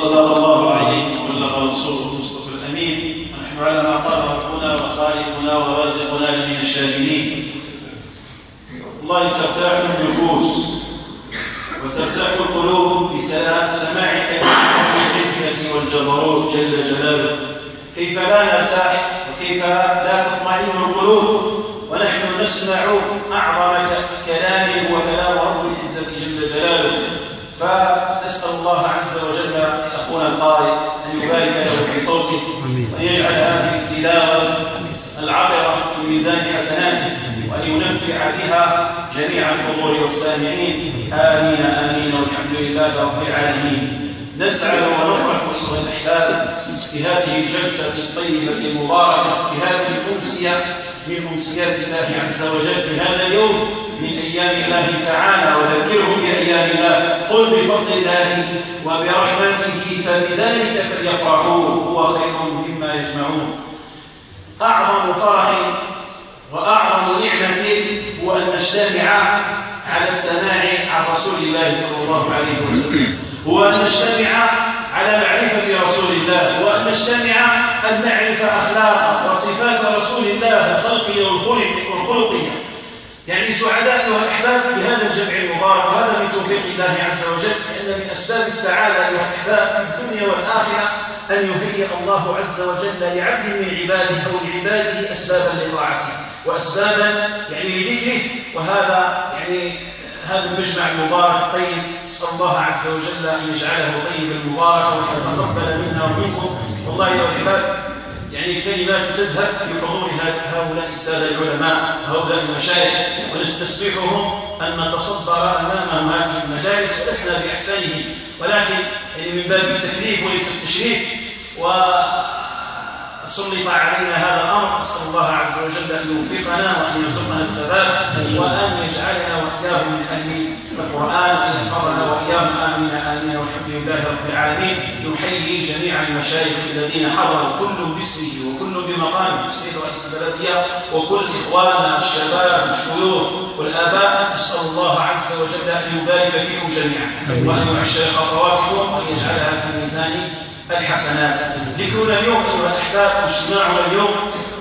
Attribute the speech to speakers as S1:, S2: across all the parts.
S1: صلى الله عليه وبلغ رسوله المصطفى الأمين. ونحن على ما قال ربنا وخالقنا ورازقنا من الشاهدين. والله ترتاح النفوس وترتاح القلوب بسماع كلام رب العزة والجبروت جل جلاله. كيف لا نرتاح وكيف لا تطمئن القلوب ونحن نسمع أعظم كلام وكلام رب العزة جل جلاله. فنسأل الله عز وجل أخونا القارئ أن يبارك له في صوته وأن يجعل هذه التلاوة العطرة في ميزان حسناته وأن ينفع بها جميع الحضور والسامعين. آمين آمين والحمد لله رب العالمين. نسعد ونفرح أيها الأحباب في هذه الجلسة الطيبة المباركة، في هذه الأمسية من أمسيات الله عز وجل، في هذا اليوم من أيام الله تعالى. وذكرهم بأيام الله، قل بفضل الله وبرحمته فبذلك فليفرحوا هو خير مما يجمعون. أعظم فرح وأعظم نعمة هو أن نجتمع على السماع عن رسول الله صلى الله عليه وسلم، هو أن نجتمع على معرفة رسول الله، وأن نجتمع أن نعرف أخلاق وصفات رسول الله الخلقية والخلقية. يعني سعداء والأحباب بهذا الجمع المبارك، وهذا من توفيق الله عز وجل، لأن من أسباب السعادة والأحباب في الدنيا والآخرة أن يهيئ الله عز وجل لعبد من عباده أو لعباده أسبابا لطاعته وأسبابا لذكره. وهذا هذا المجمع المبارك الطيب، نسأل الله عز وجل أن يجعله طيبا مباركا وأن يتقبل منا ومنكم. والله يا أحباب كلمات تذهب في حضور هؤلاء السادة العلماء وهؤلاء المشايخ، ونستسمحهم أن نتصدر أمامهم هذه المجالس ولسنا بأحسنهم، ولكن من باب التكليف وليس التشريف. وسلط علينا هذا الأمر، أسأل الله عز وجل أن يوفقنا وأن يرزقنا الثبات وأن يجعلنا وإياهم من أهل القرآن وأن يحفظنا وإياهم. آمين آمين والحمد لله رب العالمين. نحيي جميع المشايخ الذين حضروا كل باسمه وكل بمقامه، السيد رئيس البلدية وكل إخواننا الشباب الشيوخ والآباء. نسأل الله عز وجل أن يبارك فيكم جميعا وأن يعشر خطواتكم وأن يجعلها في ميزان الحسنات. ذكرنا اليوم أيها الأحباب واجتماعنا اليوم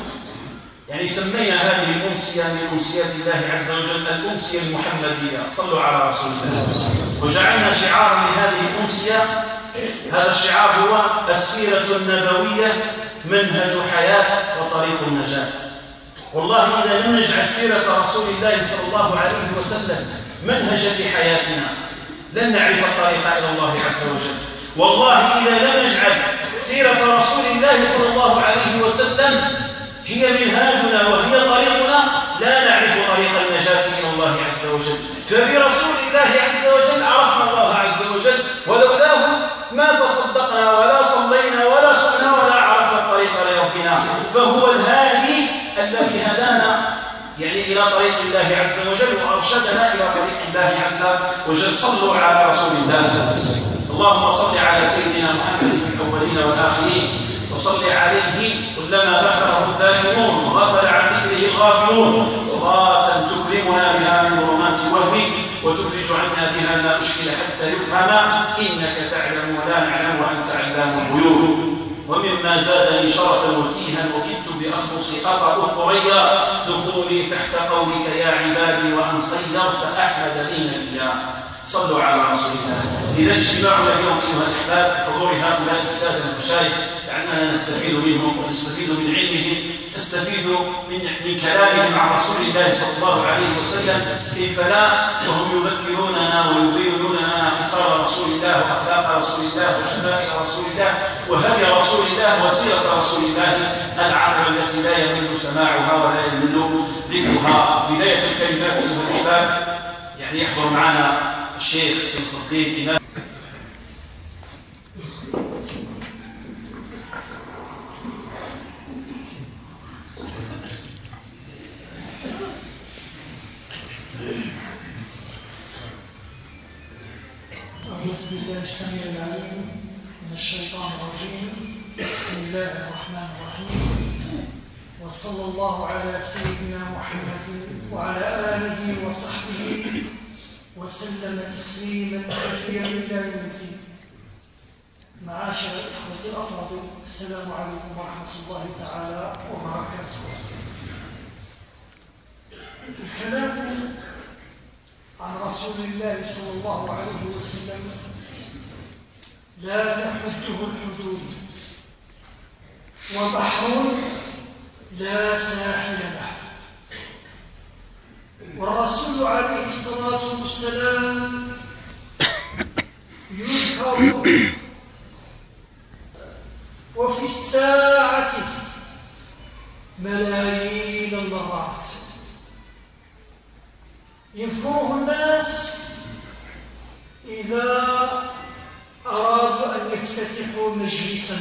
S1: سمينا هذه الأمسية من أمسيات الله عز وجل الأمسية المحمدية، صلوا على رسول الله. وجعلنا شعارا لهذه الأمسية، هذا الشعار هو السيرة النبوية منهج حياة وطريق النجاة. والله إذا لم نجعل سيرة رسول الله صلى الله عليه وسلم منهجا لحياتنا لن نعرف الطريق إلى الله عز وجل. والله إذا لم نجعل سيرة رسول الله صلى الله عليه وسلم هي منهاجنا وهي طريقنا لا نعرف طريق النجاة إلى الله عز وجل. فبرسول الله عز وجل عرفنا الله عز وجل، ولولاه ما تصدقنا ولا صلينا ولا صمنا ولا عرفنا الطريق لربنا. فهو الهادي الذي هدانا إلى طريق الله عز وجل وأرشدنا إلى طريق الله عز وجل. صلوا على رسول الله. اللهم صل على سيدنا محمد في الأولين والآخرين، وصل عليه كلما ذكره الذاكرون وغفل عن ذكره الغافلون، صلاة تكرمنا بها من ظلمات الوهم وتفرج عنا بها ما أشكل حتى يفهم، إنك تعلم ولا نعلم وأنت علام الغيوب. ومما زادني شرفا وتيها وكدت بأخلص أطأ ثريا دخولي تحت قولك يا عبادي وأن صيرت أحمد لي نبيا. صلوا على رسول الله. إذا اجتماعنا اليوم أيها الأحباب بحضور هؤلاء السادة المشايخ لعلنا نستفيد منهم ونستفيد من علمهم، نستفيد من كلامهم عن رسول الله صلى الله عليه وسلم. كيف لا وهم يذكروننا ويبينون لنا خصال رسول الله وأخلاق رسول الله وشمائل رسول الله وهدي رسول الله وسيرة رسول الله العطرة التي لا يمل سماعها ولا يمل ذكرها. بداية الكلمات أيها الأحباب يحضر معنا الشيخ سيد صديق إمام.
S2: أعوذ بالله السميع العليم من الشيطان الرجيم. بسم الله الرحمن الرحيم، وصلى الله على سيدنا محمد وعلى آله وصحبه وسلم تسليما كثيرا إلى يوم الدين. معاشر الإخوة الأفاضل، السلام عليكم ورحمة الله تعالى وبركاته. الكلام عن رسول الله صلى الله عليه وسلم لا تحده الحدود، وبحر لا ساحل له. والرسول عليه الصلاة والسلام يذكر وفي الساعة ملايين المرات، يذكره الناس إذا أرادوا أن يفتتحوا مجلسا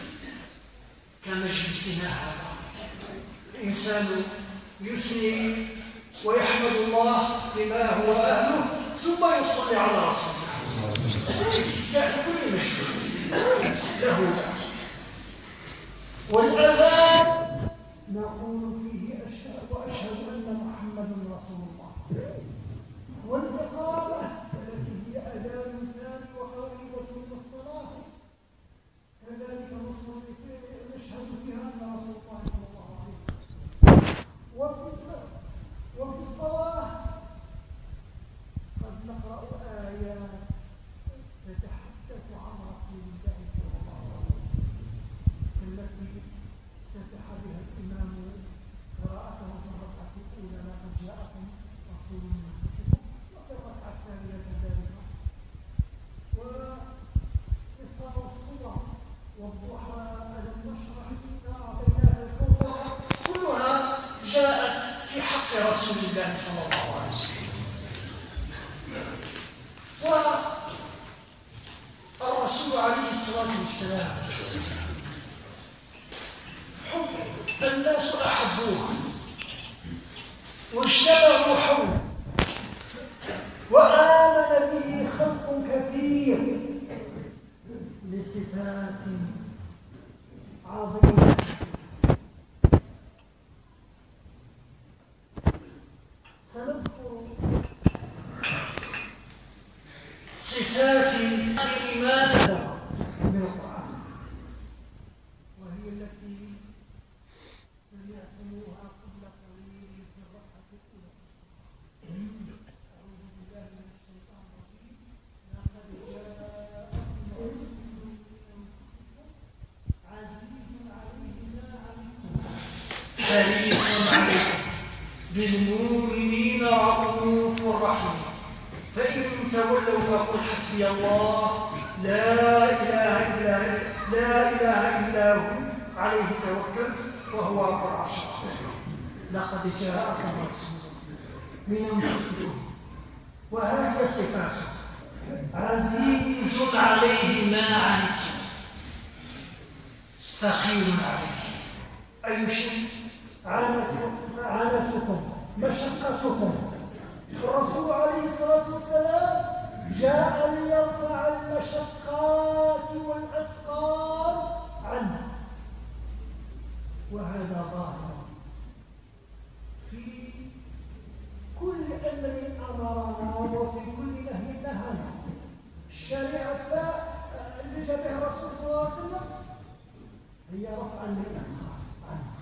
S2: كمجلسنا هذا. الإنسان يثني ويحمد الله لما هو أهله، ثم يصلي على رسول الله. افتتاح كل مجلس له دعوة. والأذان نقول فيه أشهد أن محمدا رسول الله. والإقامة التي هي أذان ثاني وقريبة من الصلاة كذلك نشهد فيها أن رسول الله صلى الله عليه وسلم. وفي الصلاة قد نقرأ آيات تتحدث عن رسول الله صلى الله عليه وسلم، التي افتتح بها الإمام قراءته في الركعة الأولى لقد جاءكم رسول من أنفسكم، وفي الركعة الثانية كذلك. وقصة الصور والضحى ألم نشرح إنا أعطيناك الكوثر كلها جاءت في حق رسول الله صلى الله عليه وسلم. والرسول عليه الصلاة والسلام الناس أحبوه واجتمعوا حوله، وآمن به خلق كثير لصفات عظيمة. سنذكر صفات الإيمان من القرآن، وهي التي سمعتموها قبل قليل في الركعة الأولى. أعوذ بالله من الشيطان الرجيم. لقد جاءكم رسول من أنفسكم عزيز عليه ما عنتم حريص عليكم بالمؤمنين رؤوف رحيم. فإن تولوا فقل حسبي الله لا إله إلا هو عليه توكلت وهو رب العرش العظيم. لقد جاءكم رسول من أنفسكم، وهذه صفاته: عزيز عليه ما عنتم ثقيل عليه. أي شيء عنتكم مشقتكم. الرسول عليه الصلاة والسلام جاء ليرفع المشقات والأثقال عنه، وهذا ظاهر في كل أمر أمرنا وفي كل نهي نهانا. الشريعة اللي جاء بها الرسول صلى الله عليه وسلم هي رفع الأثقال عنه،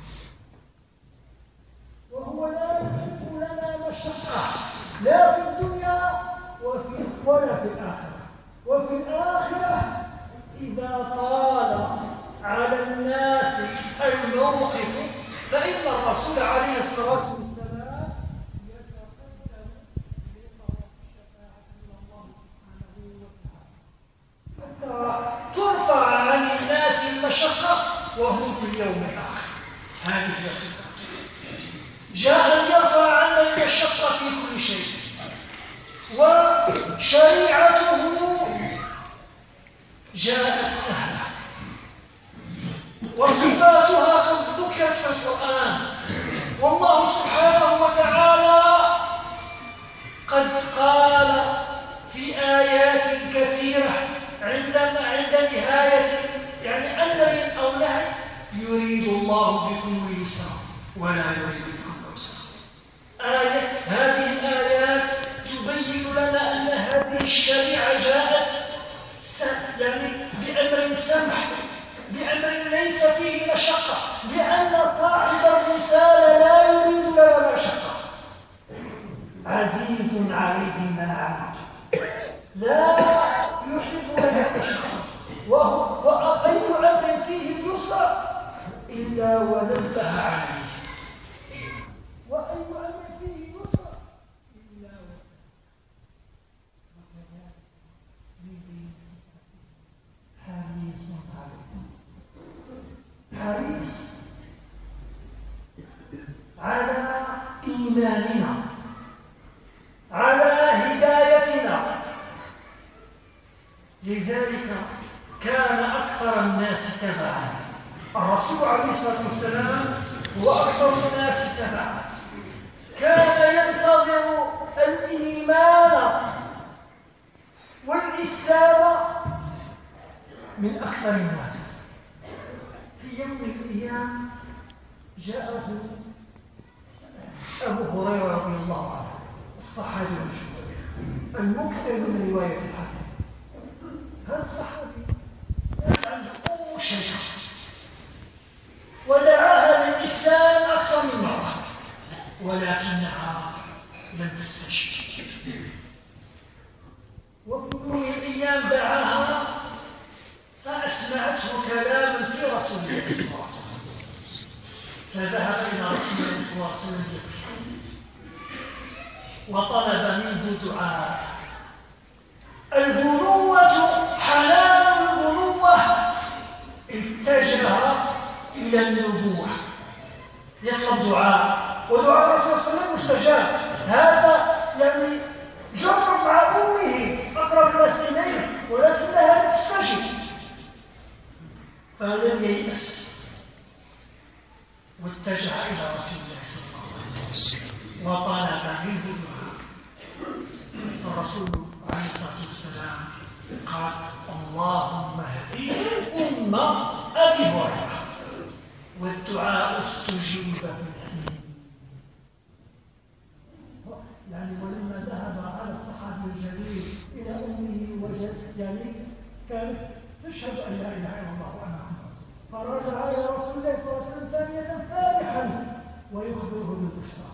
S2: وهو لا يحب لنا مشقة لا في الدنيا ولا في الآخرة. وفي الآخرة إذا طال على الناس الموقف فإن الرسول عليه الصلاة والسلام يتقدم لطلب الشفاعة من الله سبحانه وتعالى حتى ترفع عن الناس المشقة وهم في اليوم الآخر. هذه هي صفته. جاء ليرفع عنا المشقة في كل شيء، وشريعته جاءت سهلة، وصفاتها قد ذكرت في القرآن. والله سبحانه وتعالى قد قال في آيات كثيرة عند نهاية يعني أمر أو نهي: يريد الله بكم اليسر ولا يريد بكم العسر. هذه الآيات تبين لنا أن هذه الشريعة إيماننا، على هدايتنا. لذلك كان أكثر الناس تبعا. الرسول عليه الصلاة والسلام هو أكثر الناس تبعا، كان ينتظر الإيمان والإسلام من أكثر الناس. في يوم من الأيام جاءه أبو هريرة رضي الله عنه، الصحابي المشهور المكثر من رواية الحديث. هذا الصحابي عنده شجرة ودعاها للإسلام أكثر من مرة، ولكنها لم تستجب. وفي يوم من الأيام دعاها فأسمعته كلاما في رسول الله صلى الله عليه وسلم، فذهب إلى رسول الله صلى الله عليه وسلم وطلب منه دعاء. البنوة حنان البنوة اتجه إلى النبوة، يطلب دعاء، ودعاء الرسول صلى الله عليه وسلم مستجاب. هذا يعني جرب مع أمه أقرب الناس إليه ولكنها لم تستجب، فلم ييأس واتجه إلى رسول الله صلى الله عليه وسلم وطلب منه دعاء. الرسول عليه الصلاة والسلام قال: اللهم اهدي أم أبي هريرة. والدعاء استجيب منه. يعني ولما ذهب على الصحابي الجليل إلى أمه وجد يعني كانت تشهد أن لا إله إلا الله وأنا محمد رسول الله، فرجع إلى رسول الله صلى الله عليه وسلم ثانية فرحا ويخبره بالبشرى.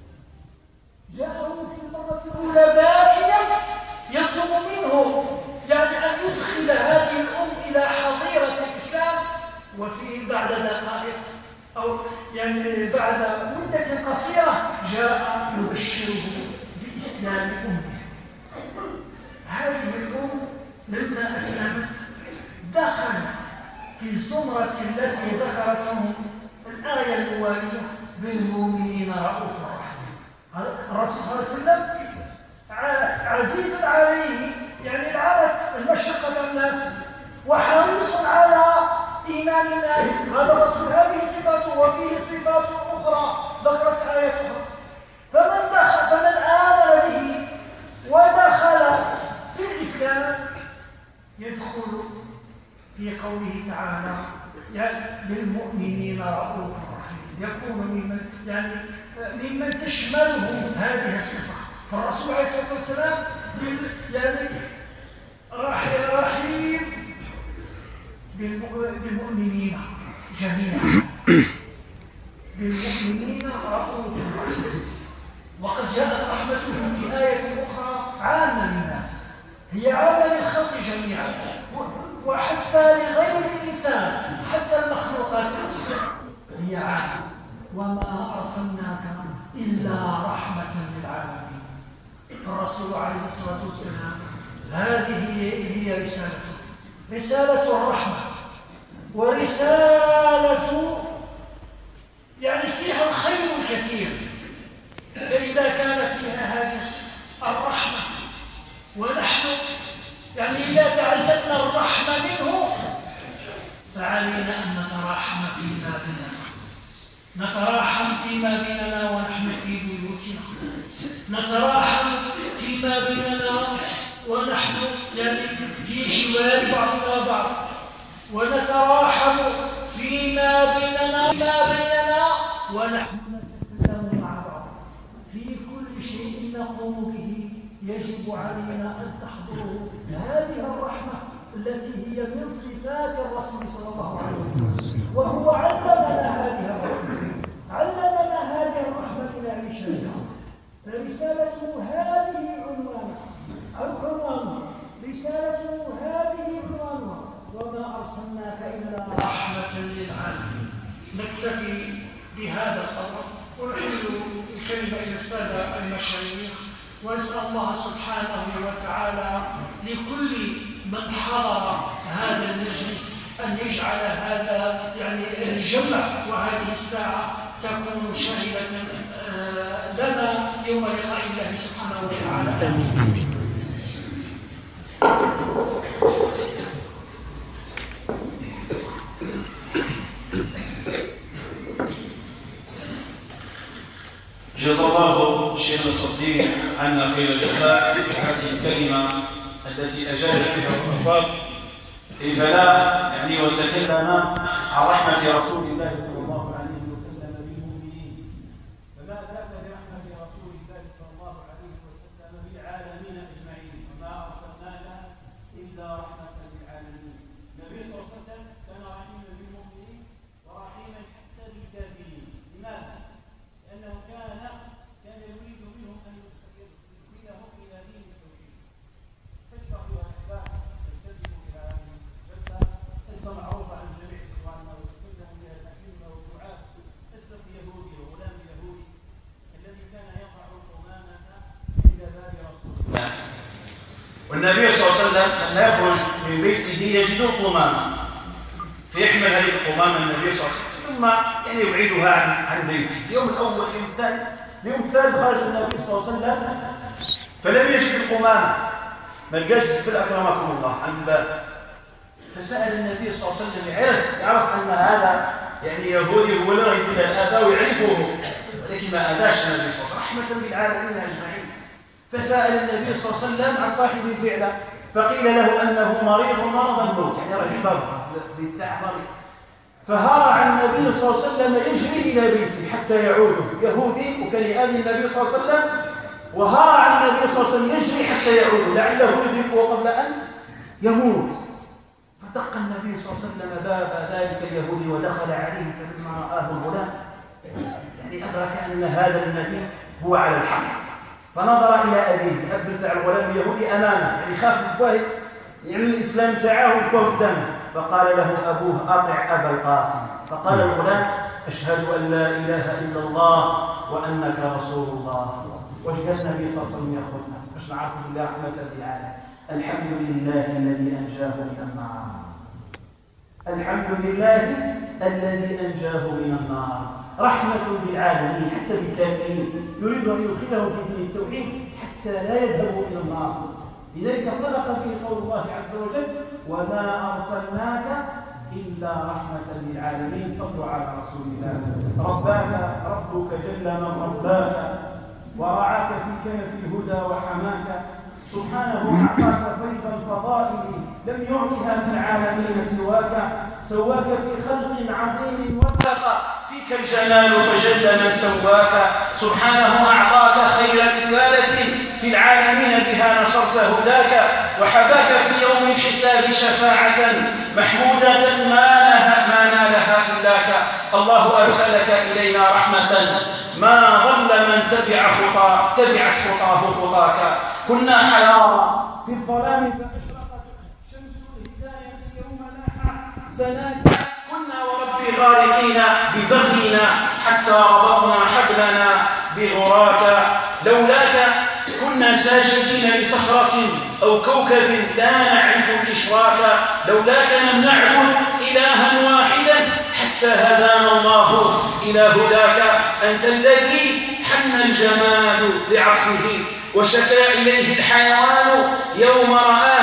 S2: جاءه في المرة الأولى باكيا يطلب منه يعني أن يدخل هذه الأم إلى حظيرة الإسلام، وفيه بعد دقائق أو يعني بعد مدة قصيرة جاء يبشره بإسلام أمه. هذه الأم لما أسلمت دخلت في الزمرة التي ذكرتهم الآية الموالية: بالمؤمنين رؤوف رحيم. الرسول صلى الله عليه وسلم عزيز عليه يعني العادة المشقة الناس وحريص على إيمان الناس. هذا الرسول هذه صفاته، وفيه صفات أخرى ذكرت آياتها. فمن آمن به ودخل في الإسلام يدخل في قوله تعالى: يعني بالمؤمنين رؤوف رحيم، يكون ممن تشمله هذه الصفة. فالرسول عليه الصلاة والسلام يعني رحيم بالمؤمنين جميعا، بالمؤمنين رؤوف رحيم. وقد جاءت رحمته في آية أخرى عامة للناس، هي عامة للخلق جميعا وحتى لغير الإنسان، حتى المخلوقات هي عامة. وما أرسلناك إلا رحمة للعالمين. الرسول عليه الصلاة والسلام هذه هي رسالته، رسالة الرحمة، ورسالة يعني فيها الخير الكثير. فإذا كانت فيها هذه الرحمة ونحن يعني إذا تعلمنا الرحمة منه فعلينا أن نتراحم فيما بيننا، نتراحم فيما بيننا ونحن في بيوتنا، نتراحم فيما بيننا ونحن يعني في جوار بعضنا بعض، ونتراحم فيما بيننا ونحن نتكلم مع بعض في كل شيء نقوم به. يجب علينا أن تحضره هذه الرحمة التي هي من صفات الرسول صلى الله عليه وسلم، وهو علمنا هذه الرحمة نعيشها. فرسالته هذه عنوانها، رسالته هذه عنوانها: وما أرسلناك إلا رحمة للعالمين. نكتفي بهذا القدر ونحيل الكلمة إلى السادة المشايخ، وأسأل الله سبحانه وتعالى لكل من حضر هذا المجلس أن يجعل هذا يعني الجمع وهذه الساعة تكون شاهدة لنا يوم لقاء الله سبحانه وتعالى.
S3: آمين.
S1: جزا الله الشيخ الصديق عنا خير الجزاء هذه الكلمة التي أجاد بها الألفاظ، كيف لا يعني وتكلم عن رحمة رسول الله صلى الله عليه وسلم بالمؤمنين، فما ذاك برحمة رسول الله صلى الله عليه وسلم بالعالمين أجمعين، وما أرسلناك إلا رحمة للعالمين. النبي صلى الله عليه وسلم كان رحيما بالمؤمنين ورحيما حتى بالكافرين. لماذا؟ لأنه كان يريد منهم أن يدخلهم إلى دين التوحيد. قصة وأحباب تلتزم بها هذه الجلسة، قصة معروفة عن جميع إخواننا وتكلم بها الأئمة والدعاة، قصة يهودي وغلام يهودي الذي كان يضع القمامة عند باب رسول الله. والنبي صلى الله عليه وسلم لما يخرج من بيته يجد القمامة، فيحمل هذه القمامة النبي صلى الله عليه وسلم ثم يعني يبعدها عن بيته. اليوم الأول، اليوم الثالث خرج النبي صلى الله عليه وسلم فلم يجد القمامة، ما لقاش جبل أكرمكم الله عند الباب، فسأل النبي صلى الله عليه وسلم يعرف أن هذا يعني يهودي هو لا يدل الآباء ويعرفه، ولكن ما أذاش النبي صلى الله عليه وسلم رحمة بالعالمين أجمعين. فسأل النبي صلى الله عليه وسلم عن صاحب الفعلة، فقيل له أنه مريض مرض الموت، يعني رجل فرض بالتاع مريض. فهرع النبي صلى الله عليه وسلم يجري إلى بيته حتى يعوده، يهودي وكان يؤذي النبي صلى الله عليه وسلم، وهرع النبي صلى الله عليه وسلم يجري حتى يعوده لعله يدركه قبل أن يموت. فدق النبي صلى الله عليه وسلم باب ذلك اليهودي ودخل عليه، فلما رآه الغلام يعني أدرك أن هذا النبي هو على الحق، فنظر إلى أبيه، الأب تاع الغلام اليهودي أمامه، يعني خاف الفاهم يعني الإسلام تاعه وكوه قدامه، فقال له أبوه أطع أبا القاسم. فقال الغلام أشهد أن لا إله إلا الله وأنك رسول الله. واش قال النبي صلى الله عليه وسلم يأخذنا باش نعرفوا بالله رحمة بالعالم؟ الحمد لله الذي أنجاه من النار، الحمد لله الذي أنجاه من النار، رحمة بالعالمين حتى بالكافرين، يريد أن يدخلهم في دين التوحيد حتى لا يذهبوا إلى النار. لذلك صدق فيه قول الله عز وجل وما أرسلناك إلا رحمة للعالمين. صلوا على رسول الله. رباك ربك جل من رباك ورعاك في كنف الهدى وحماك، سبحانه أعطاك فيض الفضائل لم يعطها في العالمين سواك، سواك في خلق عظيم واتقى فيك الجلال فجل من سواك، سبحانه أعطاك خير رسالة في العالمين بها نشرت هداك، وحباك في يوم الحساب شفاعة محمودة ما نالها إلاك. الله أرسلك إلينا رحمة ما ضل من تبعت خطاه خطاك. كنا حيارى في الظلام فأشرقت شمس الهداية يوم لاح سناك، كنا وربي غارقين ببغينا حتى ربطنا حبلنا بغراك، لولاك كنا ساجدين لصخرة أو كوكب لا نعرف الإشراك، لولاك لم نعبد إلها واحدا حتى هدانا الله إلى هداك. أنت الذي حن الجمال بعطفه وشكا إليه الحيوان يوم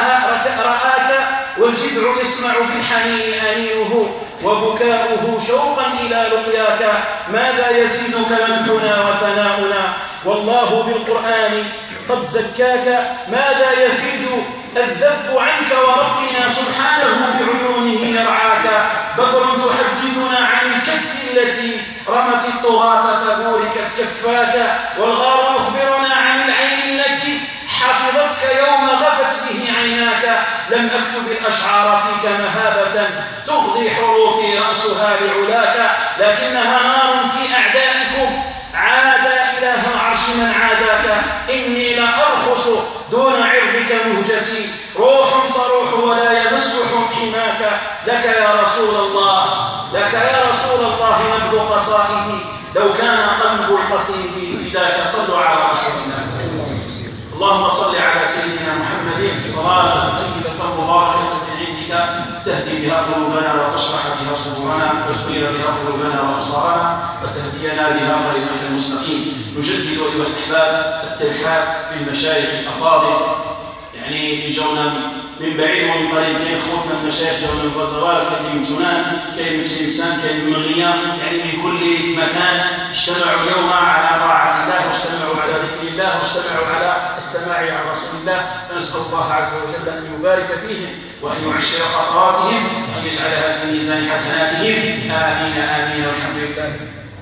S1: رآك، والجذع يسمع بالحنين أنينه وبكاؤه شوقا إلى لقياك. ماذا يزيدك مدحنا وثناؤنا والله بالقرآن قد زكاك، ماذا يفيد الذب عنك وربنا سبحانه بعيونه يرعاك. بدر تحدثنا عن الكف التي رمت الطغاة فبوركت كفاك، والغار يخبرنا عن العين التي حفظتك يوم غفت به عيناك. لم أكتب الأشعار فيك مهابة تغضي حروفي رأسها بعلاك، لكنها نار في أعدائكم عاد إله العرش من عاداك. إني لأرخص دون عرضك مهجتي، روح تروح ولا يمس حماك. لك يا رسول الله، لك يا رسول الله نبض قصائدي، لو كان قلب القصيد فداك. صلوا على رسول الله. اللهم صل على سيدنا محمد صلاة طيبة مباركة من عندك تهدي بها قلوبنا وتشرح بها صدورنا وتنير بها قلوبنا وأبصارنا وتهدينا بها طريقك المستقيم. نجدد أيها الأحباب الترحاب بالمشايخ الأفاضل، يعني يجونا من بعيد ومن قريب. كاين خوتنا المشايخ جونا من الغزوات، كاين من تونان، كاين من تلمسان، كاين من مغريا، يعني من كل مكان اجتمعوا اليوم على طاعة الله، واجتمعوا على ذكر الله، واجتمعوا على السماع عن رسول الله. فنسأل الله عز وجل أن يبارك فيهم وأن يعشر خطواتهم وأن يجعلها في ميزان حسناتهم. آمين آمين والحمد لله.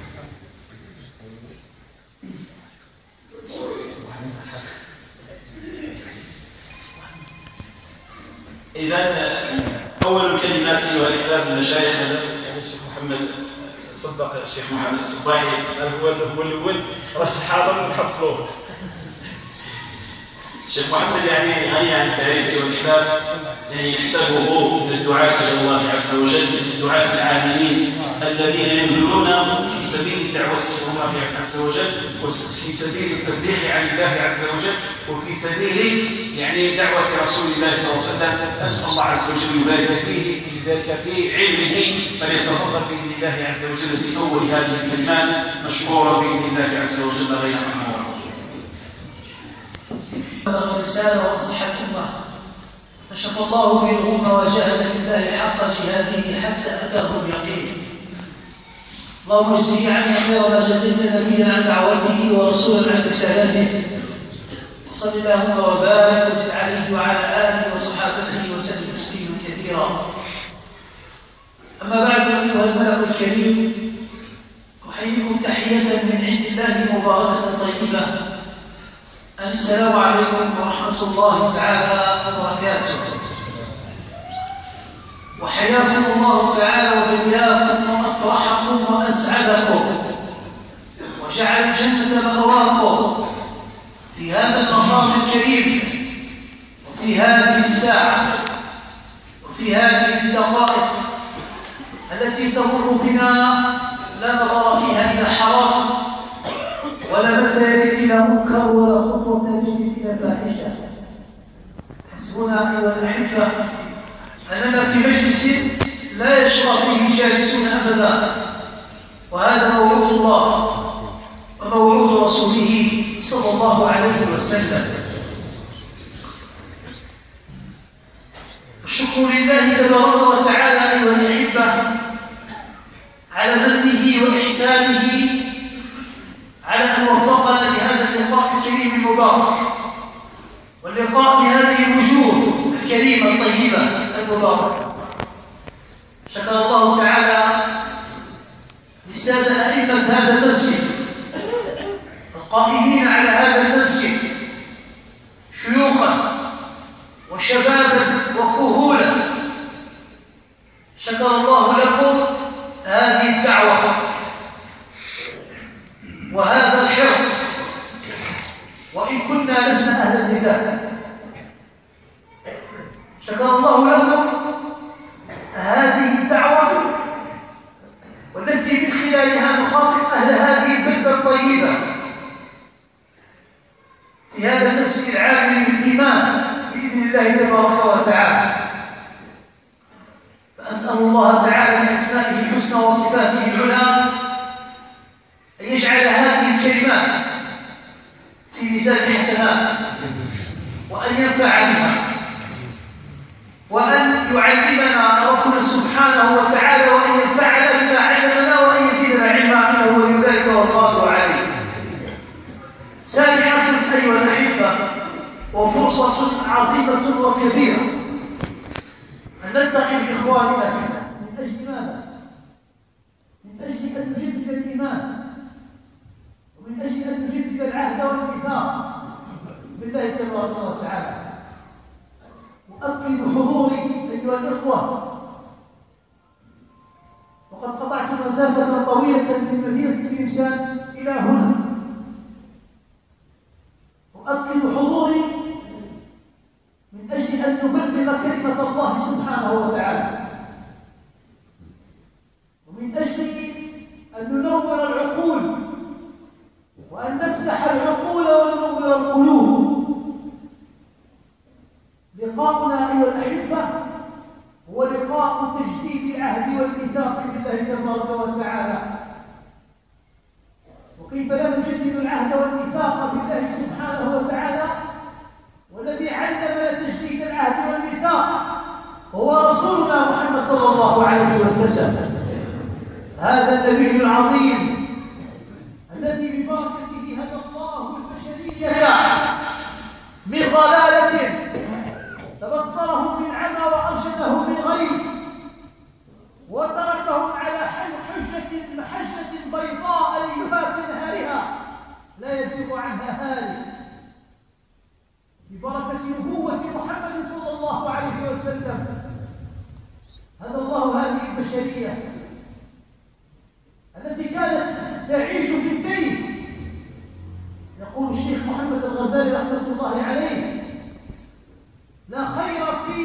S1: إذا أول الكلمات أيها الأحباب المشايخ، الشيخ محمد صدق، الشيخ محمد الصباحي هو الأول، راح الحاضر نحصلوه. الشيخ محمد يعني غني عن التعريف أيها الأحباب، يعني يحسبه من الدعاة إلى الله عز وجل، الدعاة العاملين الذين يبذلون في سبيل الدعوة إلى الله عز وجل، وفي سبيل التبليغ عن الله عز وجل، وفي سبيل يعني دعوة رسول الله صلى الله عليه وسلم. أسأل الله عز وجل يبارك فيه، يبارك في علمه، فليتفضل بإذن الله عز وجل في أول هذه الكلمات مشكورا بإذن الله عز وجل غير مأمورا.
S3: الرسالة ونصح الأمة، فشق الله به الغمة وجاهد في الله حق جهاده حتى أتاه اليقين. اللهم اجزه عني خير ما جزيت نبيا عن دعوته ورسولا عن رسالته. وصل اللهم وبارك وزد عليه وعلى آله وصحابته وسلم تسليما كثيرا. أما بعد، أيها الملأ الكريم، أحييكم تحية من عند الله مباركة طيبة. السلام عليكم ورحمة الله تعالى وبركاته. وحياكم الله تعالى وبياكم وأفرحكم وأسعدكم، وجعل الجنة مأواكم في هذا المقام الكريم، وفي هذه الساعة، وفي هذه الدقائق التي تمر بنا لا نظر فيها إلى حرام، ولا مد يد إلى منكر، ولا خطوة تجري إلى فاحشة. حسبنا أيها الأحبة أننا في مجلس لا يشرع فيه جالسون أبدا، وهذا موعود الله وموعود رسوله صلى الله عليه وسلم. الشكر لله تبارك وتعالى أيها الأحبة على منه وإحسانه على أن وفقنا لهذا اللقاء الكريم المبارك، واللقاء بهذه الوجوه الكريمة الطيبة المباركة. شكر الله تعالى للسادة أئمة هذا المسجد القائمين على هذا المسجد، شيوخا وشبابا وكهولا. شكر الله لكم هذه الدعوة وهذا الحرص، وإن كنا لسنا أهلا لذلك. شكر الله لكم هذه الدعوة، والتي من خلالها نخاطب أهل هذه البلدة الطيبة في هذا المسجد العامل بالإيمان بإذن الله تبارك وتعالى. فأسأل الله تعالى بأسمائه الحسنى وصفاته العلى أن يجعل هذه الكلمات في ميزان الحسنات، وأن ينفع بها، وأن يعلمنا ربنا سبحانه وتعالى، وأن ينفعنا بما علمنا، وأن يزيدنا علما، إنه ولي ذلك والقادر عليه. سابحة أيها الأحبة، وفرصة عظيمة وكبيرة أن نلتقي بإخواننا فينا. من أجل ماذا؟ من أجل أن نجدد الإيمان، ومن أجل أن نجدد العهد والميثاق بالله تبارك وتعالى. أؤكد حضوري أيها الإخوة، وقد قطعت مسافة طويلة من مدينة تلمسان إلى هنا. أؤكد حضوري من أجل أن نبلغ كلمة الله سبحانه وتعالى، ومن أجل أن ننور العقول، وأن نفتح العقول وننور القلوب. لقاؤنا أيها الأحبة هو لقاء تجديد العهد
S2: تبارك وتعالى. وكيف لا نجدد العهد والميثاق بالله سبحانه وتعالى والذي علم تجديد العهد والميثاق هو رسولنا محمد صلى الله عليه وسلم، هذا النبي العظيم الذي ببركته هدى الله البشرية من ضلالة، تبصرهم من عمى وأرشدهم من غيب، وتركهم على محجة بيضاء ليلها كنهارها لا يزيغ عنها هالك، ببركة نبوة محمد صلى الله عليه وسلم هدى الله هذه البشرية التي كانت تعيش في التيه. يقول الشيخ محمد الغزالي رحمة الله عليه: لا خير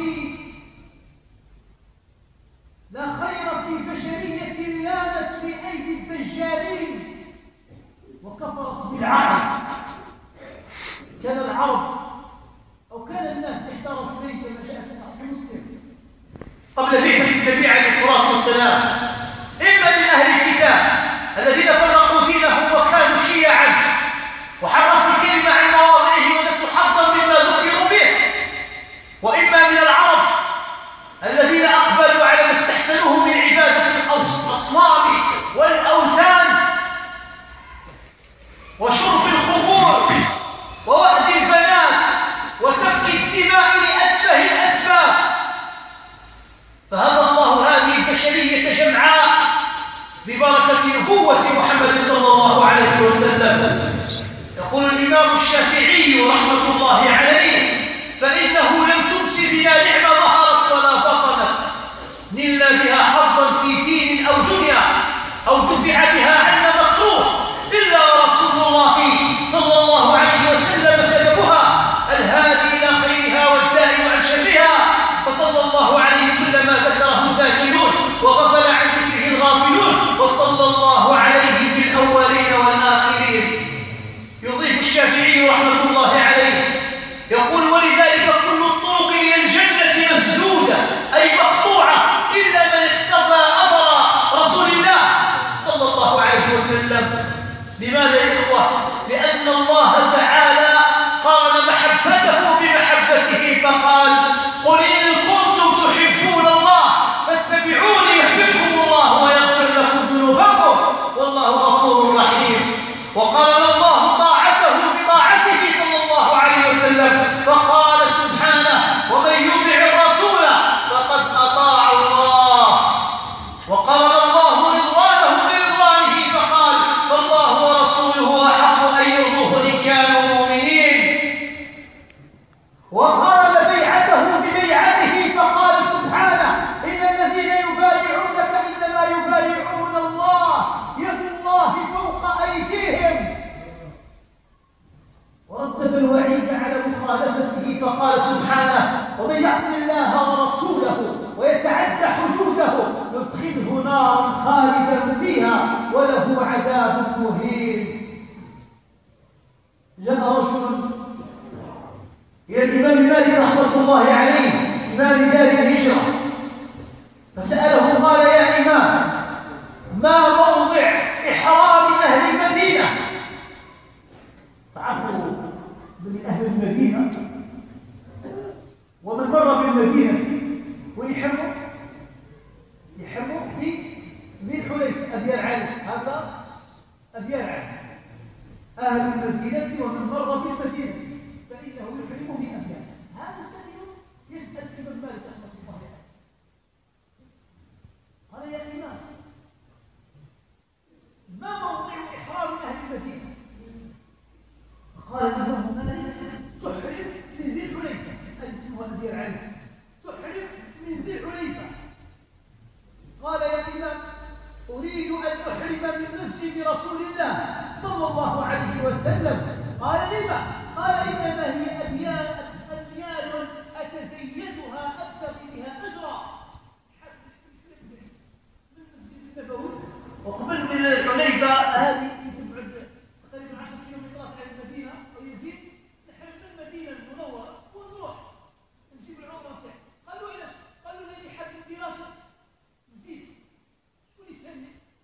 S2: في بشرية لانت في أيدي الدجالين وكفرت بالعقل. كان العرب أو كان الناس احتاروا في بيت كما جاء في صحيح مسلم قبل بعثة النبي عليه الصلاة والسلام، إما من أهل الكتاب الذين فرقوا دينهم وكانوا شيعا وحرفوا الكلمة عن مواضعه ونسوا حظا مما ذكروا به، وإما من العرب الذين أقبلوا على ما استحسنوه من عبادة الأصنام والأوثان وشرب الخمور ووأد البنات وسفك الدماء لأتفه الأسباب. فهدى الله هذه البشرية جمعاء ببركة نبوة محمد صلى الله عليه وسلم. يقول الإمام الشافعي رحمة الله عليه: فإنه لم تمس بنا نعمة ظهرت ولا بطنت نلنا بها حظا في دين أو دنيا أو دفع بها عنا مكروه إلا رسول الله صلى الله عليه وسلم سببها الهادي إلى خيرها والدائم عن شرها، فصلى الله عليه كل ما ذكره الذاكرون وغفل عن ذكره الغافلون، وصلى الله عليه في الأولين والآخرين. يضيف الشافعي رحمة الله عليه يقول: ولذلك كل الطرق إلى الجنة مسدودة أي مقطوعة إلا من اقتضى أمر رسول الله صلى الله عليه وسلم. لماذا يا إخوة؟ لأن الله تعالى قارن محبته بمحبته فقال: قل إن كنتم تحبون الله فاتبعوني يحببكم الله ويغفر لكم ذنوبكم والله غفور رحيم. وقارن الله طاعته بطاعته صلى الله عليه وسلم فقال سبحانه: ومن يطع الرسول فقد أطاع الله. وقارن الله رضوانه برضوانه فقال: فالله ورسوله أحق أن يرضوه إن كانوا مؤمنين. وقارن بيعته ببيعته فقال سبحانه: إن الذين يبايعونك إنما يبايعون الله يد الله فوق أيديهم. ورتب الوعيد على مخالفته فقال سبحانه: ومن يعص الله ورسوله ويتعدى حدوده يدخله نارا خالدا فيها وله عذاب مهين. جاء رجل إلى الإمام مالك رحمة الله عليه إمام دار الهجرة فسأله قال: يا إمام، ما موضع إحرام أهل المدينة؟ تعرفوا من أهل المدينة ومن مر بالمدينة ويحرموا في ذي الحليفة أبيار علي، هذا أبيار علي أهل المدينة ومن مر بالمدينة فإنه يحرمه في أبيار. هذا سائل يسأل الإمام مالك رحمة الله عليه قال: يا إمام، ما موضع إحرام أهل المدينة؟ قال الإمام مالك: تحرم من ذي الحليفة، هذا اسمه أبيار علي، تحرم من ذي الحليفة. قال: يا إمام، أريد أن أحرم من مسجد رسول الله صلى الله عليه وسلم. قال: لما؟ قال: إنما هي أبيار أتزيدها أبتغي بها أجرا من المسجد النبوي وقبل من الحليفة هذه تبعد تقريبا 10 كيلومترات عن المدينة أو يزيد. نحرم من المدينة المنورة ونروح نجيب العمرة تاعنا. قالوا: علاش؟ قالوا: لأني حاب الدراسة نزيد. شكون يسهل لي؟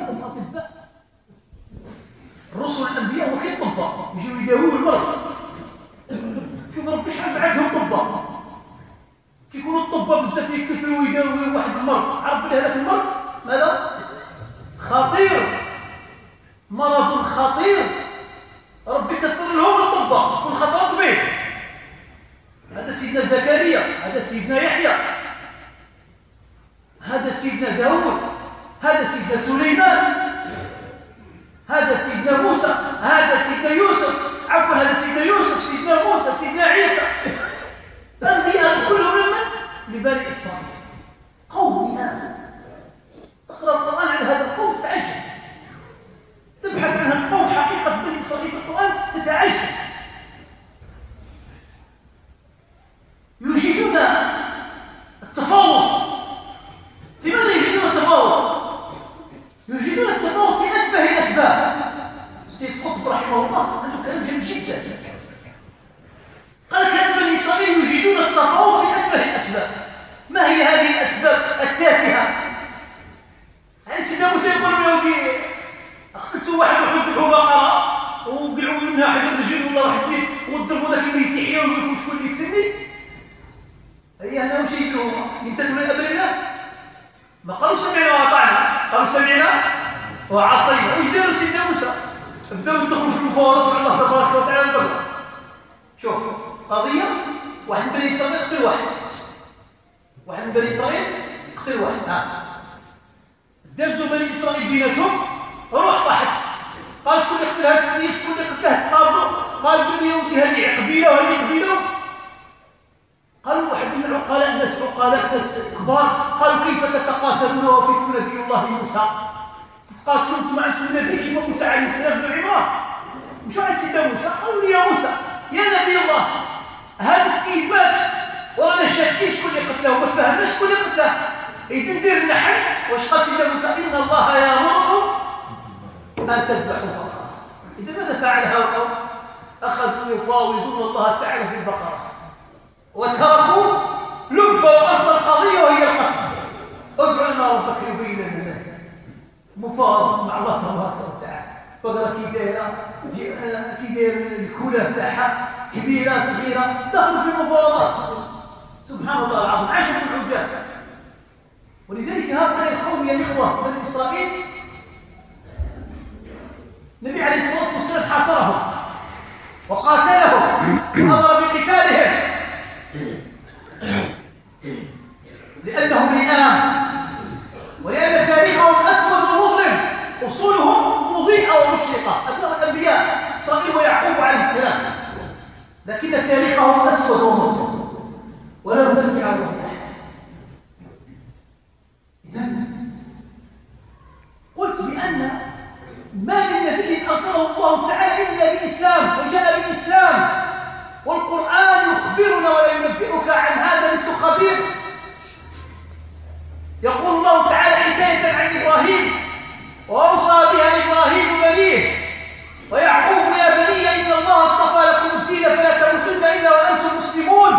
S2: الأنبياء والأطباء. الرسل الأنبياء وكيف طباء يجيو يداويوا المرض. شوف ربي شحال عندهم طباء، كيكونوا الطباء بزاف يكثروا ويداويوا واحد المرض، عرف بلي هذاك المرض ماذا؟ خطير، مرض خطير، ربي كثر لهم الطباء والخطرات به. هذا سيدنا زكريا، هذا سيدنا يحيى، هذا سيدنا داود، هذا سيدنا سليمان، هذا سيدنا موسى، هذا سيدنا يوسف، عفوا هذا سيدنا يوسف، سيدنا موسى، سيدنا عيسى. الأنبياء كلهم من لبني إسرائيل، قوم آدم. تقرأ القرآن عن هذا القوم تتعجب، تبحث عن هذا القوم حقيقة بني إسرائيل في القرآن تتعجب. يجيدون التفاوض. لماذا يجيدون التفاوض؟ يجيدون التفاوض في أتفه الأسباب. السيد قطب رحمه الله عنده كلام جميل جدا، قال كان بني إسرائيل يجيدون التفاوض في أتفه الأسباب. ما هي هذه الأسباب التافهة؟ يعني سيدنا موسى يقول له قتلتوا واحد وذبحوا بقرة وقلعوا منها حد الرجل والله واحد اثنين وضربوا ذاك الميت يحيى ويقولوا شكون اللي يكسبني؟ هي أنا وش يجوا يمتثلوا لأمر الله؟ ما قالوا سمعنا وأطعنا، قالوا سمعنا وعصينا. وش داروا سيدنا موسى؟ بدأوا يدخلوا في المفاوضات مع الله تبارك وتعالى البقرة. شوف قضية، واحد من بني إسرائيل يقتل واحد من بني إسرائيل يقتل واحد. دابزوا بني إسرائيل بيناتهم، روح طاحت. قال شكون اللي قتل هذا السيد؟ شكون اللي قتله؟ تقابلوا. قال بني يهودي هذه قبيلة وهذه قبيلة. قالوا واحد من العقلاء، الناس عقلاء، الناس كبار، قالوا كيف تتقاتلون وفيكم نبي الله موسى؟ تقاتلون انتم عندكم نبي كيما موسى عليه السلام بن عمران. مشوا عند سيدنا موسى قالوا يا موسى يا نبي الله هذا السيد مات ورانا شاكين شكون اللي قتله وما تفهمناش شكون اللي قتله. إذا ندير نحن. واش قال سيدنا موسى؟ إن الله يأمركم أن تذبحوا بقرة. إذا ماذا فعل هؤلاء؟ أخذوا يفاوضون الله تعالى في البقرة وتركوا لب وأصل القضية وهي القتل. ادعوا لنا ربك يبين لنا مفاوضة مع الله تبارك وتعالى. بقرة كي داير الكلى تاعها كبيرة صغيرة دخلوا في المفاوضات. سبحان الله العظيم، عاشوا في العجاب. ولذلك هؤلاء القوم يا إخوة بني إسرائيل النبي عليه الصلاة والسلام حاصرهم وقاتلهم وأمر بقتالهم لأنهم لئام ولأن تاريخهم أسود ومظلم، أصولهم مضيئة ومشرقة. أبناء الأنبياء إسرائيل ويعقوب عليه السلام، لكن تاريخهم أسود ومظلم ولا نزكي على الله. قلت بأن ما من نبي أرسله الله تعالى إلا بالإسلام وجاء بالإسلام، والقرآن يخبرنا ولا ينبئك عن هذا مثل خبير. يقول الله تعالى حكاية عن إبراهيم وأوصى بها إبراهيم بنيه ويعقوب يا بني إن الله اصطفى لكم الدين فلا تموتن إلا وأنتم مسلمون.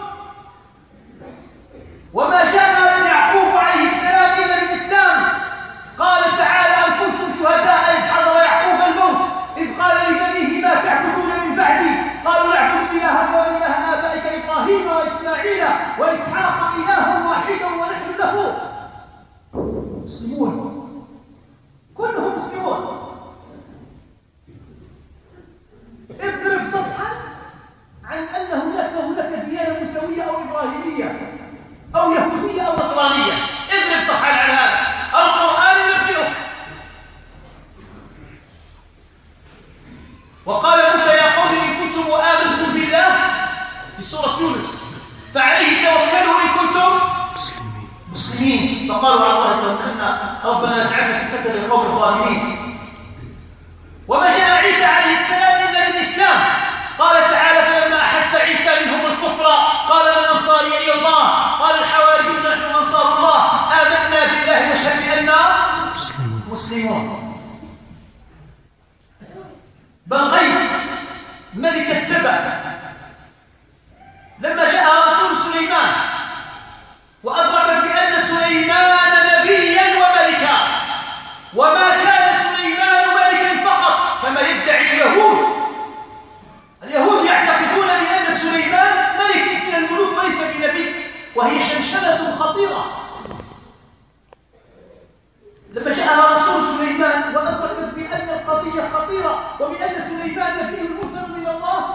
S2: وما جاء من يعقوب عليه السلام إلا بالإسلام. قال تعالى أم كنتم شهداء إذ حضر يعقوب الموت إذ قال لبنيه ما تعبدون من بعدي قالوا نعبد إلهك وإله آبائك إبراهيم وإسماعيل وإسحاق إلها واحدا ونحن له مسلمون. كلهم مسلمون. اضرب صفحا عن أن هناك ديانة موسوية أو إبراهيمية أو يهودية أو نصرانية. اضرب صفحا عن هذا. القرآن ينبئك. وقال موسى يا قوم إن كنتم آمنتم بالله في سورة يونس فعليه توكلوا إن كنتم مسلمين. فقالوا على الله توكلنا ربنا اجعلنا فتنة للقوم الظالمين. وما جاء عيسى عليه السلام إلا بالإسلام. قال تعالى فلما أحس عيسى منهم الكفر قال من أنصاري إلى الله قال الحواريون نحن أنصار الله آمنا بالله واشهد بأننا مسلمون. بلقيس ملكة سبأ لما جاء رسول سليمان وأدركت بأن سليمان نبيا وملكا وما
S3: وهي شمشمة خطيرة. لما جاءها رسول سليمان وأدركت بأن القضية خطيرة وبأن سليمان فيه المرسل من الله،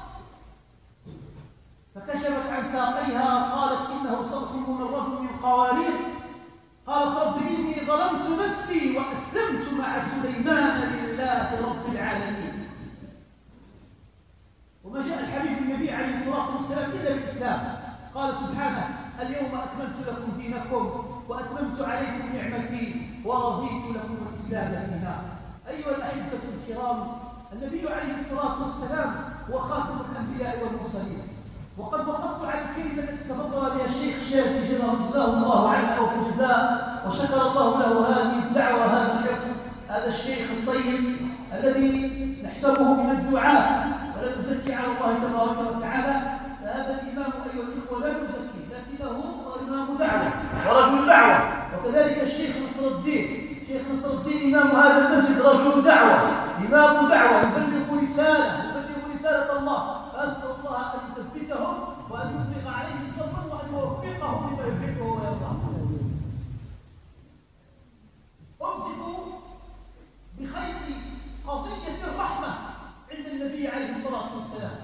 S3: فكشفت عن ساقيها قالت إنه صرح ممرد من قوارير. قالت رب إني ظلمت نفسي وأسلمت مع سليمان لله رب العالمين. وما جاء الحبيب النبي عليه الصلاة والسلام إلا بالإسلام. قال سبحانه اليوم أكملت لكم دينكم وأتممت عليكم نعمتي ورضيت لكم الإسلام دينا. أيها الأحبة الكرام، النبي عليه الصلاة والسلام هو خاتم الأنبياء والمرسلين. وقد وقفت على الكلمة التي تفضل بها الشيخ شافعي جزاه الله عنه أو في الجزاء، وشكر الله له هذه الدعوة هذا الحرص. هذا الشيخ الطيب الذي نحسبه من الدعاة ولا نزكي على الله تبارك وتعالى، فهذا الإمام أيها الإخوة لا نزكي لكنه إمام دعوة ورجل دعوة. وكذلك الشيخ نصر الدين، شيخ نصر الدين إمام هذا المسجد رجل دعوة، إمام دعوة يبلغ رسالة الله. فأسأل الله أن يثبتهم وأن يطلق عليهم صبرا وأن يوفقهم لما يحبه ويرضاه. أمسكوا بخيط قضية الرحمة عند النبي عليه الصلاة والسلام.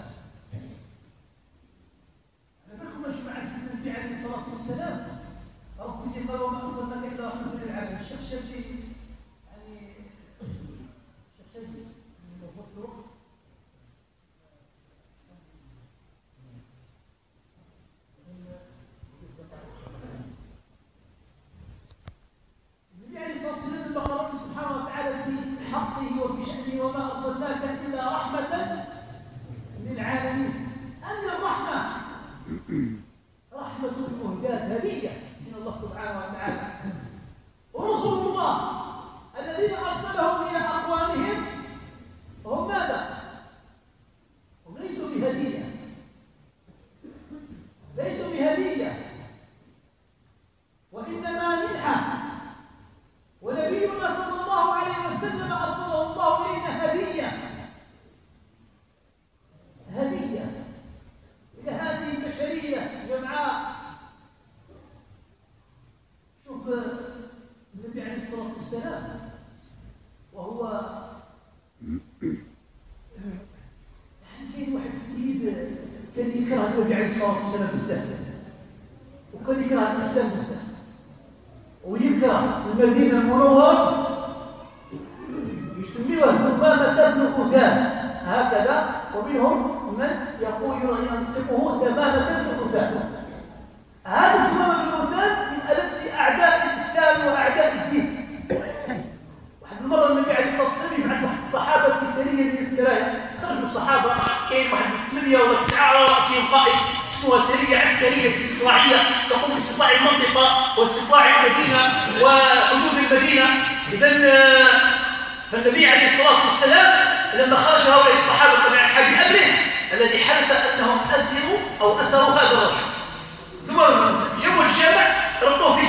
S3: نحن مجمع سيدنا النبي عليه الصلاة والسلام ربي قال وما أرسلناك إلا رحمة للعالمين. الشيخ شجي يعني الشيخ شجي من الوقت النبي عليه الصلاة والسلام لما قال ربي سبحانه وتعالى في حقه وفي شأنه وما أرسلناك إلا رحمة للعالمين. هذه الرحمة رحمة المهداة هدية من الله سبحانه وتعالى. ورسل الله الذين أرسلهم إلى أقوامهم هم ماذا؟ هم ليسوا بهدية، ليسوا بهدية وإنما منحة. ونبينا صلى الله عليه وسلم أرسله الله إلينا هدية إلى هذه البشرية جمعاء. شوف النبي عليه الصلاة والسلام وهو كان واحد السيد كان يكره النبي عليه الصلاة والسلام بالسهل، وكان يكره الإسلام بالسهل، ويكره المدينة المنورة يسميها ثمامة بن قتادة هكذا، ومنهم من يقول ينطقه ثمامة بن قتادة. هذا ثمامة بن قتادة من ألد أعداء الإسلام وأعداء الدين. واحد المرة النبي عليه الصلاة والسلام يبعث واحد الصحابة في سرية من السرايا، خرجوا الصحابة كاين واحد 8 ولا 9 على رأسهم قائد، اسمها سرية عسكرية استطلاعية تقوم باستطلاع المنطقة واستطلاع المدينة وحدود المدينة. إذن فالنبي عليه الصلاة والسلام لما خرج هؤلاء الصحابة طبعا بأمره الذي حدث أنهم أسروا هذا الرجل، ثم جابوا الجامع ربطوه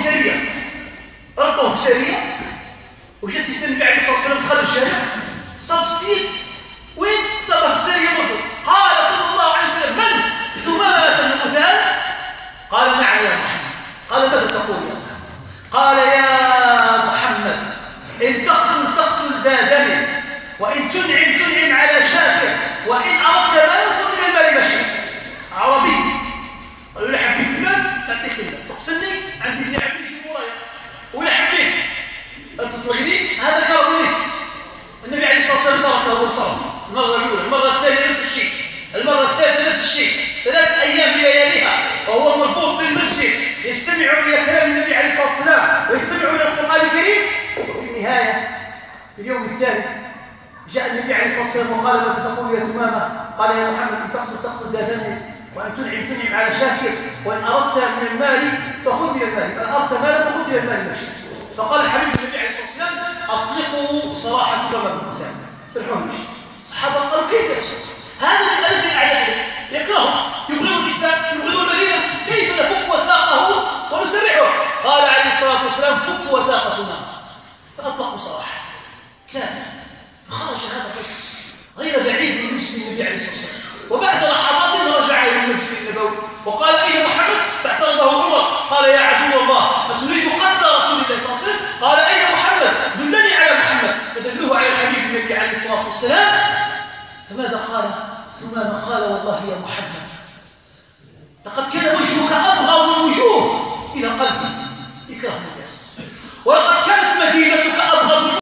S3: في سرية، وجاء سيدنا النبي عليه الصلاة والسلام دخل الجامع صاب السيد وين صاب في السرية برضه. قال صلى الله عليه وسلم من ثمامة بن قتادة؟ قال نعم يا محمد. قال ماذا تقول يا محمد؟ قال يا محمد إن تقتل ذا دم، وإن تنعم على شاكر، وإن أردت مالا خذ من المال ما شئت. عربي قال له حبيت المال تعطيك المال، تقتلني عندي ابن عمي في ورايا، ولا حبيت تطلقني هذا كرم. النبي عليه الصلاة والسلام تركه وصرف المرة الأولى، المرة الثانية نفس الشيء، المرة الثالثة نفس الشيء، 3 أيام بلياليها وهو مربوط في المسجد يستمع إلى كلام النبي عليه الصلاة والسلام ويستمع إلى القرآن الكريم. وفي النهاية في اليوم الثالث جاء النبي عليه الصلاة والسلام وقال له تقول يا ثمامة؟ قال يا محمد إن تقتل ذا دم، وأن تنعم على شاكر، وإن أردت من المال فخذ من المال، إن أردت مالا فخذ من المال ما شئت. فقال الحبيب النبي عليه الصلاة والسلام أطلقوا صراحة ثمامة بن قتادة. سمعوه الصحابة قالوا كيف يا رسول هذا من ألد الأعداء يكرهه يبغض الإسلام يبغض المدينة، كيف نفك وثاقه ونسرعه؟ قال عليه الصلاة والسلام فك وثاقتنا. فأطلقوا صراحة كافة، فخرج هذا غير بعيد من مسجد النبي عليه الصلاة والسلام. وبعد لحظات رجع إلى المسجد النبوي وقال أين محمد؟ فاعترضه ماذا قال؟ ثم قال والله يا محمد لقد كان وجهك أبغض الوجوه إلى قلبي